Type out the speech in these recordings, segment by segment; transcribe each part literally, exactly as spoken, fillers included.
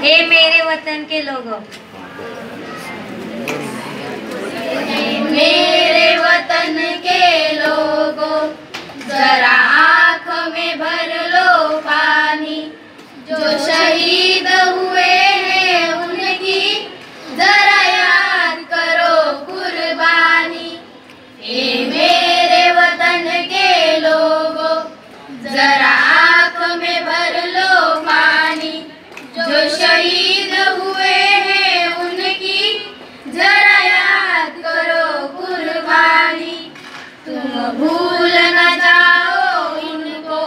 हे मेरे वतन के लोगों, मेरे वतन के लोगों, जरा आँख में भर लो पानी। जो शहीद हुए हैं उनकी जरा याद करो कुर्बानी। ए मेरे वतन के लोगों, जरा आँख में भर लो पानी। जो शहीद हुए हैं उनकी जरा याद करो कुर्बानी। तुम भूल न जाओ इनको,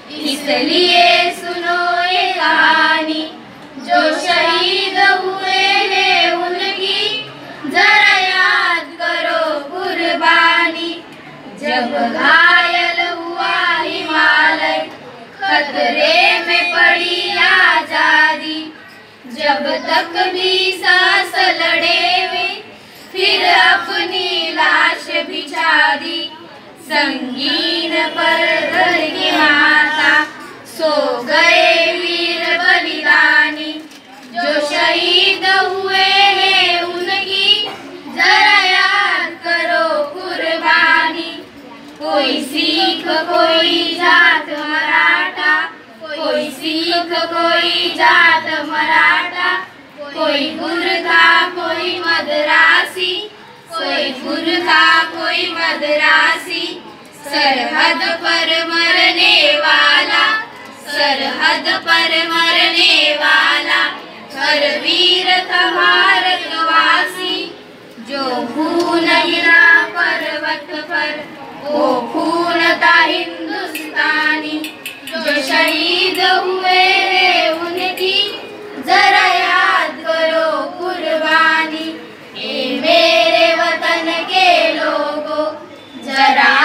इसलिए सुनो ये कहानी। जो शहीद हुए हैं उनकी जरा याद करो कुर्बानी। जब घायल हुआ हिमालय, खतरे में पड़ी आजादी। जब तक भी सांस लड़े वे, फिर अपनी लाश बिछा दी। संगीन पर घर की माता, सो गए वीर बलिदानी। जो शहीद हुए हैं उनकी जरा याद करो कुर्बानी। कोई सिख कोई जात मराठा, कोई सिख कोई जात मराठा। कोई गुरखा कोई मद्रासी, कोई गुरखा कोई मद्रासी। सरहद पर मरने वाला, सरहद पर मरने वाला, हर वीर था भारतवासी। जो खून गिरा पर्वत पर, वो खून था हिंदुस्तानी। जो शहीद हुए हैं उनकी जरा याद करो कुर्बानी। ए मेरे वतन के लोगों, जरा